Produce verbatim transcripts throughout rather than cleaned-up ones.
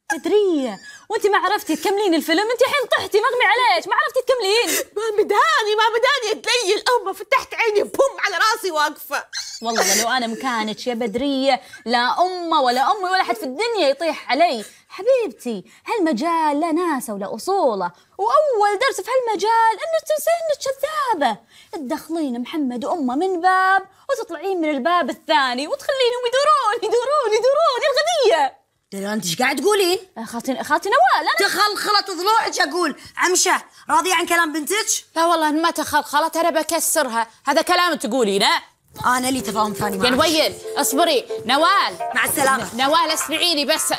بدرية وانت ما عرفتي تكملين الفيلم، انت الحين طحتي مغمي عليك، ما عرفتي تكملين. ما مداني ما مداني اتليل، أما فتحت عيني بوم على راسي واقفة. والله لو انا مكانك يا بدرية لا امه ولا امي ولا حد في الدنيا يطيح علي. حبيبتي هالمجال لا ناسه ولا اصوله، واول درس في هالمجال انك تنسين انك كذابه، تدخلين محمد وامه من باب وتطلعين من الباب الثاني وتخلينهم يدورون يدورون يدورون الغبيه. لا انت ايش قاعد تقولين؟ خالتي خالتي نوال انا تخلخلت ضلوعك. اقول عمشه راضيه عن كلام بنتك؟ لا والله ما تخلخلت، أنا بكسرها. هذا كلام تقولينه؟ انا لي تفاهم ثاني معك. يا نويل اصبري. نوال مع السلامه. نوال اسمعيني بس.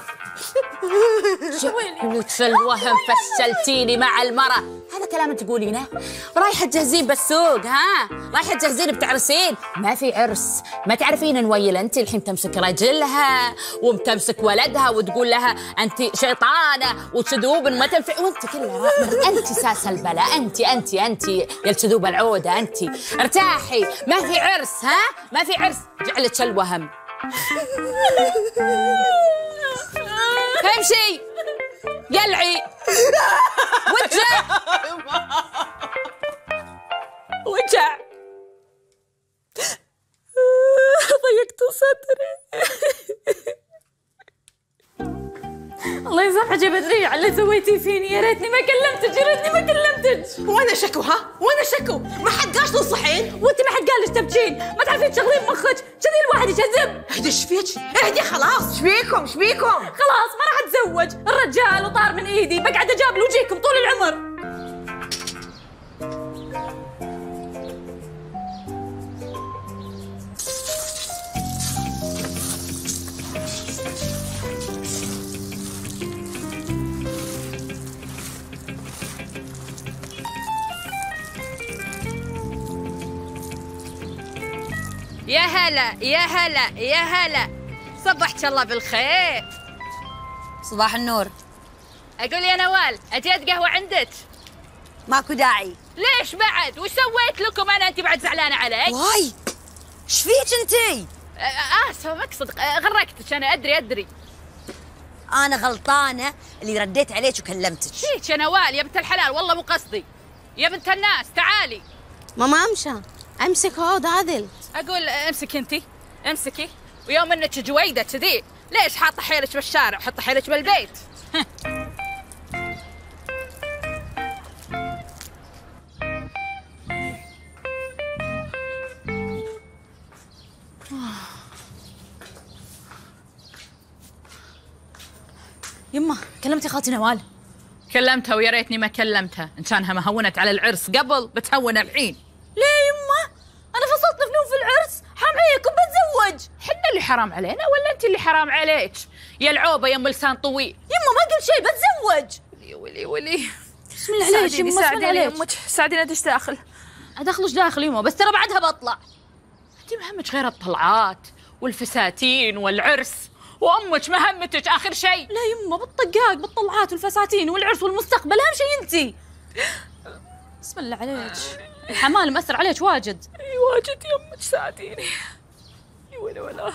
قلت في الوهم فشلتيني مع المرة. هذا كلام تقولينه؟ رايحة تجهزين بالسوق ها؟ رايحة تجهزين بتعرسين؟ ما في عرس، ما تعرفين نويل انت الحين تمسك رجلها وتمسك ولدها وتقول لها انت شيطانة وكذوب ما تنفع، وانت كلها انت ساس البلاء، انت انت انت يا الكذوب العودة انت. ارتاحي، ما في عرس ها؟ ما في عرس، جعلك الوهم. امشي يلعي وجع وجع ضيقت صدري. الله يسامحك يا بدرية على اللي سويتي فيني، يا ريتني ما كلمتك يا ريتني ما كلمتك. وانا شكو ها؟ وانا شكو؟ ما حد قاش تنصحين؟ وانت ما حد قال لك تبكين، ما تعرفين تشغلين مخك، كذي الواحد يكذب. اهدي ايش فيك؟ اهدي خلاص. ايش بيكم؟ ايش بيكم؟ خلاص ما راح اتزوج، الرجال وطار من ايدي، بقعد اجابل وجيكم طول العمر. يا هلا يا هلا يا هلا، صبحك الله بالخير. صباح النور. اقول يا نوال اجيت قهوه عندك؟ ماكو داعي. ليش بعد؟ وش سويت لكم انا؟ انت بعد زعلانه علي؟ واي ايش فيك انتي؟ اسفه ما اقصد، غرقتك انا ادري ادري. انا غلطانه اللي رديت عليك وكلمتك. فيك يا نوال يا بنت الحلال، والله مو قصدي. يا بنت الناس تعالي. ماما امشى امسك عود عادل. اقول امسكي انتي، امسكي. ويوم انك جويده كذي ليش حاطه حيلك بالشارع؟ حطي حيلك بالبيت. يما كلمتي خالتي نوال؟ كلمتها ويا ريتني ما كلمتها، ان كانها ما هونت على العرس قبل بتهون الحين. ليه يما؟ انا فصلت فنون في العرس، حرام عليكم بتزوج. حنا اللي حرام علينا ولا انت اللي حرام عليك؟ يا العوبه يا ام لسان طويل. يما ما قلت شيء، بتزوج. ولي ولي ولي. بسم الله عليك يما، بسم الله عليك. امك ساعديني ادش داخل. ادخلش داخل يما، بس ترى بعدها بطلع. انت ما همك غير الطلعات والفساتين والعرس، وامك ما همتك اخر شيء. لا يما بالطقاق بالطلعات والفساتين والعرس والمستقبل، اهم شيء انتي. بسم الله عليك، الحمال مأثر عليك واجد. اي واجد يا امك ساعديني. اي ولا ولا.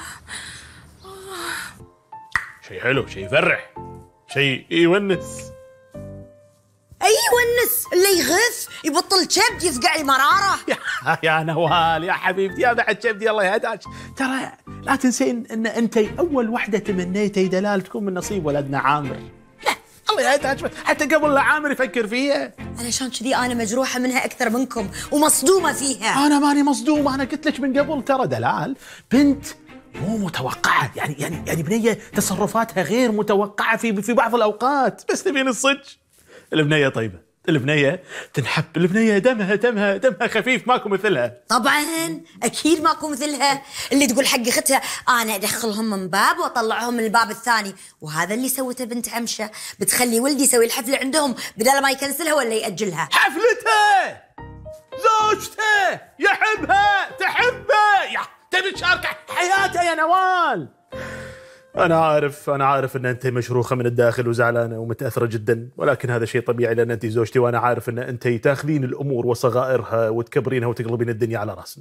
شيء حلو، شيء يفرح، شيء يونس. اي يونس، اللي يغث يبطل كبد يفقع المراره. يا يا نوال يا حبيبتي يا بعد كبدي الله يهداك، ترى لا تنسين ان انت اول وحده تمنيتي دلال تكون من نصيب ولدنا عامر. لا الله يهداك، حتى قبل لا عامر يفكر فيها. علشان كذي انا مجروحه منها اكثر منكم ومصدومه فيها. انا ماني مصدومه، انا قلت لك من قبل ترى دلال بنت مو متوقعه، يعني يعني يعني بنيه تصرفاتها غير متوقعه في في بعض الاوقات، بس تبين الصدق. البنيه طيبه، البنيه تنحب، البنيه دمها دمها دمها خفيف، ماكو مثلها. طبعا اكيد ماكو مثلها، اللي تقول حق اختها انا ادخلهم من باب واطلعهم من الباب الثاني، وهذا اللي سوته بنت عمشه، بتخلي ولدي يسوي الحفله عندهم بدل ما يكنسلها ولا ياجلها. حفلته، زوجته يحبها تحبه، يا تبي تشارك حياته يا نوال. أنا عارف أنا عارف أن أنت مشروخة من الداخل وزعلانة ومتأثرة جدا، ولكن هذا شيء طبيعي لأن أنت زوجتي، وأنا عارف أن أنت تاخذين الأمور وصغائرها وتكبرينها وتقلبين الدنيا على رأسنا.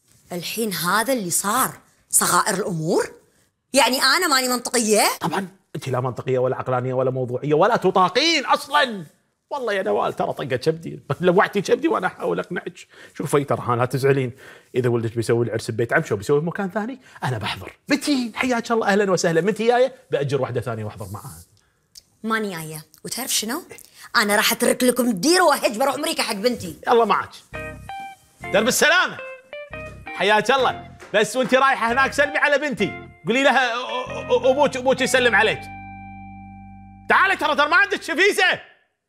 الحين هذا اللي صار صغائر الأمور؟ يعني أنا ماني منطقية؟ طبعا انت لا منطقيه ولا عقلانيه ولا موضوعيه ولا تطاقين اصلا. والله يا نوال ترى طقت شبدي، لوعتي شبدي وانا احاول اقنعك. شوفي ترى لا تزعلين، اذا ولدك بيسوي العرس ببيت عمشه وبيسوي في مكان ثاني انا بحضر. متين حياك الله اهلا وسهلا، من جايه باجر واحده ثانيه واحضر معاها. ماني جايه، وتعرف شنو؟ انا راح اترك لكم الديره واهج بروح امريكا حق بنتي. يلا معك درب السلامه. حياك الله. بس وانت رايحه هناك سلمي على بنتي، قولي لها ابوك ابوك يسلم عليك. تعالي ترى ترى ما عندك شفيسه.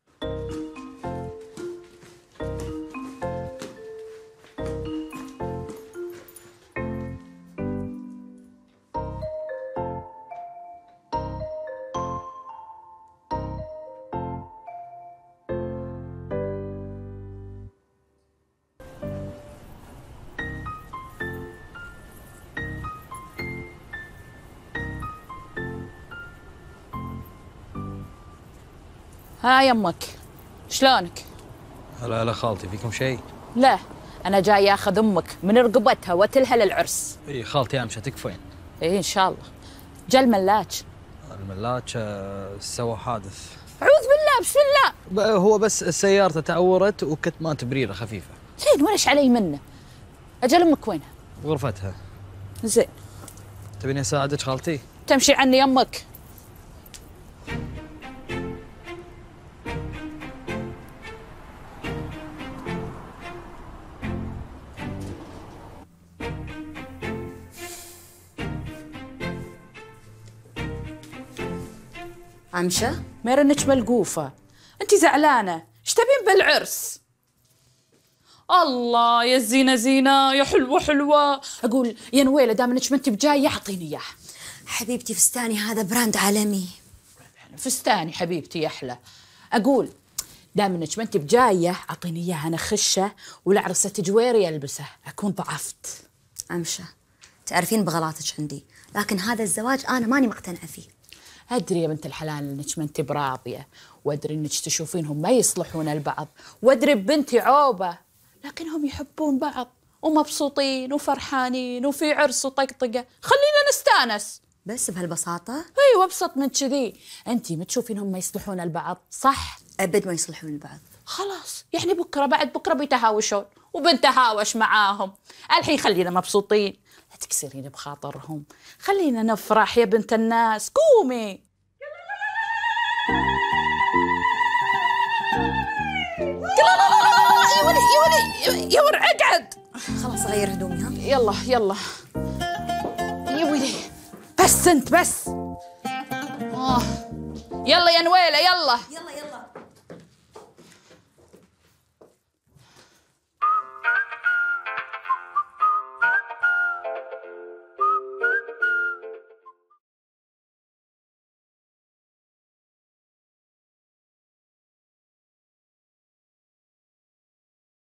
ها يمك شلونك؟ هلا هلا خالتي، فيكم شيء؟ لا انا جاي اخذ امك من رقبتها واتلها للعرس. اي خالتي امشى تكفين. اي ان شاء الله. جا الملاج. الملاج آه، سوى حادث. اعوذ بالله بسم الله. هو بس سيارته تعورت وكتمان تبريره خفيفه. زين وليش علي منه؟ اجل امك وينها؟ بغرفتها. زين تبيني اساعدك خالتي؟ تمشي عني يمك. عمشه ميرنك ملقوفه، انت زعلانه، ايش تبين بالعرس؟ الله يا زينه زينه يا حلوه حلوه. اقول يا نويله دام انك ما انت بجايه اعطيني اياه. حبيبتي فستاني هذا براند عالمي. فستاني حبيبتي يا احلى. اقول دام انك ما انت بجايه اعطيني اياه انا خشه والعرسه جويري البسه، اكون ضعفت. عمشه تعرفين بغلاتك عندي، لكن هذا الزواج انا ماني مقتنعه فيه. ادري يا بنت الحلال انك ما انت براضيه، وادري انك تشوفينهم ما يصلحون البعض، وادري ببنتي عوبه، لكنهم يحبون بعض ومبسوطين وفرحانين وفي عرس وطقطقه، خلينا نستانس. بس بهالبساطه؟ ايوه ابسط من كذي. انت ما تشوفينهم ما يصلحون البعض صح؟ ابد ما يصلحون البعض. خلاص يعني بكره بعد بكره بيتهاوشون وبنتهاوش معاهم. الحين خلينا مبسوطين، لا تكسرين بخاطرهم، خلينا نفرح يا بنت الناس. قومي. لا لا لا لا يا ولي يا ولي يا ولي اقعد. خلاص اغير هدومي ها. يلا يلا يا ولي بس انت بس. آه. يلا يا نويله يلا يلا يلا